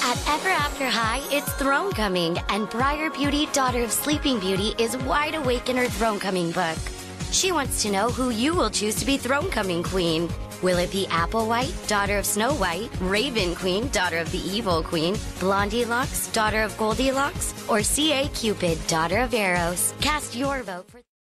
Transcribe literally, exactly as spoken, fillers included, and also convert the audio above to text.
At Ever After High, it's ThroneComing, and Briar Beauty, daughter of Sleeping Beauty, is wide awake in her ThroneComing book. She wants to know who you will choose to be ThroneComing Queen. Will it be Applewhite, daughter of Snow White, Raven Queen, daughter of the Evil Queen, Blondie Locks, daughter of Goldilocks, or C A Cupid, daughter of Eros? Cast your vote for